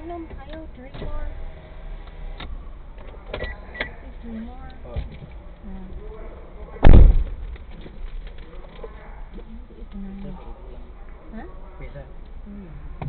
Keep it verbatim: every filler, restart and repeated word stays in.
Inom kayo, drink more. Please drink more. Oh. Ah. Ito na. Ha? Pisa. Hmm.